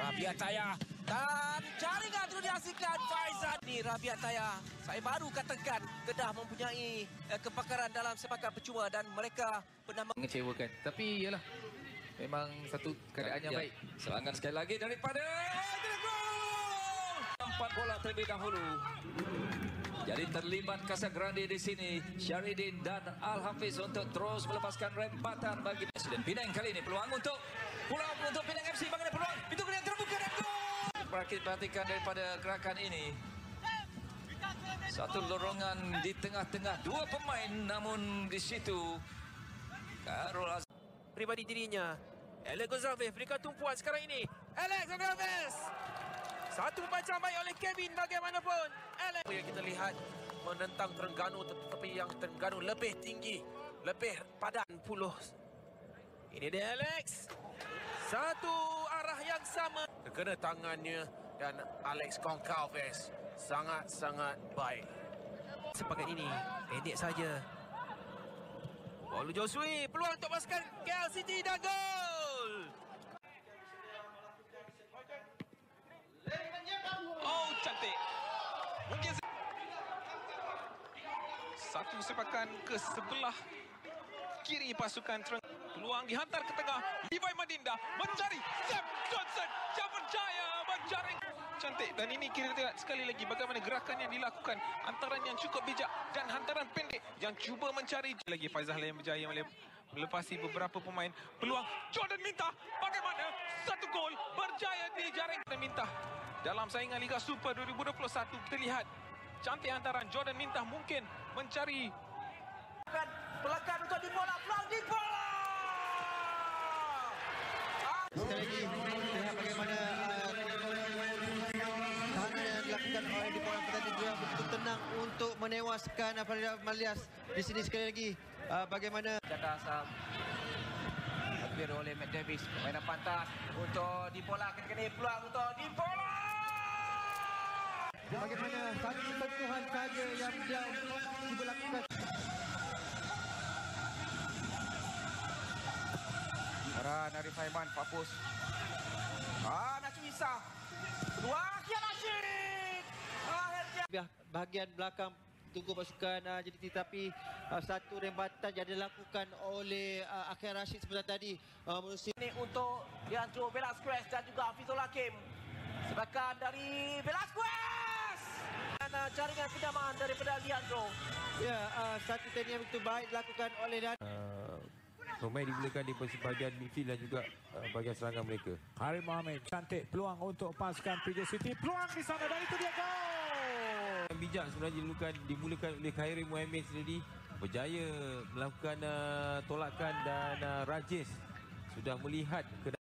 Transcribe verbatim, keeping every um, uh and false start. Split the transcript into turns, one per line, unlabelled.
Rabiat Taya dan jaringan terus dihasilkan Faizan. Ni Rabiat Taya, saya baru katakan Kedah mempunyai eh, kepakaran dalam sepakan percuma dan mereka pernah
mengecewakan. Tapi yalah, memang satu keadaan yang
ya.
baik.
Serangan sekali lagi daripada gol. Empat bola terlebih dahulu. Jadi terlibat Casagrande di sini, Syaridin dan Al-Hafiz untuk terus melepaskan rempatan bagi Presiden Penang kali ini. Peluang untuk pulau untuk Penang F C, bagaimana peluang? Itu kemudian terbuka dan gol. Perhatikan daripada gerakan ini. Satu lorongan di tengah-tengah dua pemain, namun di situ Karol Az
pribadi dirinya. Alex Gonzalez berikan tumpuan sekarang ini. Alex Gonzalez. Satu macam baik oleh Kevin bagaimanapun. Alex yang kita lihat menentang Terengganu, tetapi yang Terengganu lebih tinggi, lebih padan puluh. Ini dia Alex. Satu arah yang sama. Kena tangannya dan Alex Goncalves sangat-sangat baik. Sepakat ini pendek saja. Paulu Josui, peluang untuk pasukan K L City dan gol.
Oh, cantik. Mungkin satu sepakan ke sebelah kiri pasukan Terengganu. Peluang dihantar ke tengah. Levi Madinda mencari Sam Johnson yang berjaya menjaring. Cantik. Dan ini kira lihat sekali lagi bagaimana gerakan yang dilakukan, antaran yang cukup bijak dan hantaran pendek yang cuba mencari. Lagi Faizal yang berjaya melepasi beberapa pemain. Peluang Jordan Minta, bagaimana satu gol berjaya dijaring. Jordan Minta dalam saingan Liga Super dua ribu dua puluh satu terlihat cantik hantaran Jordan Minta mungkin mencari
Pelakan untuk di bola, peluang di bola.
Sekali lagi lihat bagaimana tangan yang dilakukan oleh di bola pertandingan dia begitu tenang untuk menewaskan Farida Malias di sini. Sekali lagi uh, bagaimana
Jatah asam hampir oleh Matt Davis. Permainan pantas untuk di bola, kena-kena peluang untuk di bola.
bagaimana satu sentuhan saja yang dia cuba lakukan.
Arah dari Faiman, Papus. Ah, Nasir Isa. Kedua, Kian Rashid. Akhirnya.
Bahagian belakang tunggu pasukan uh, jadi tetapi uh, satu rembatan yang dilakukan oleh uh, Akhir Rashid seperti tadi uh, menusi
Ini untuk Leandro Velasquez dan juga Hafizul Hakim. Sebakan dari Velasquez. Dan uh, jaringan kedamaan daripada Leandro.
ya uh, satu teknik yang begitu baik dilakukan oleh dan
uh, pemain dimulakan di bahagian midfield dan juga uh, bahagian serangan mereka.
Harim Mohamed, cantik peluang untuk pasukan P J City. Peluang di sana dan itu dia gol.
Yang bijak sebenarnya dimulakan, dimulakan oleh Harim Mohamed sendiri, berjaya melakukan uh, tolakan dan uh, Rajesh sudah melihat ke